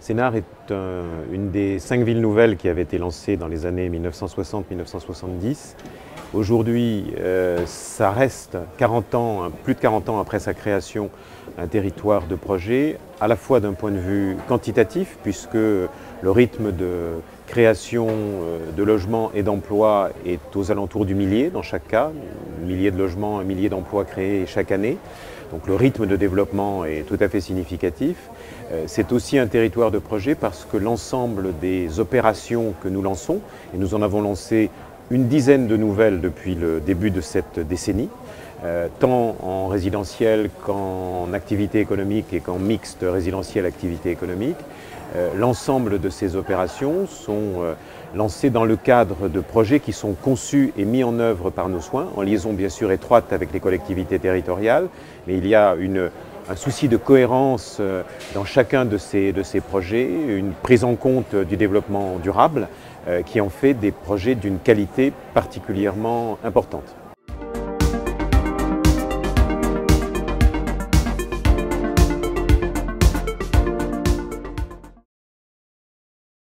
Sénart est une des 5 villes nouvelles qui avaient été lancées dans les années 1960-1970. Aujourd'hui, ça reste 40 ans, plus de 40 ans après sa création, un territoire de projet, à la fois d'un point de vue quantitatif, puisque le rythme de création de logements et d'emplois est aux alentours du millier dans chaque cas, millier de logements, un millier d'emplois créés chaque année. Donc le rythme de développement est tout à fait significatif. C'est aussi un territoire de projet parce que l'ensemble des opérations que nous lançons, et nous en avons lancé une dizaine de nouvelles depuis le début de cette décennie, tant en résidentiel qu'en activité économique et qu'en mixte résidentiel-activité économique. L'ensemble de ces opérations sont lancées dans le cadre de projets qui sont conçus et mis en œuvre par nos soins, en liaison bien sûr étroite avec les collectivités territoriales, mais il y a un souci de cohérence dans chacun de ces projets, une prise en compte du développement durable qui en fait des projets d'une qualité particulièrement importante.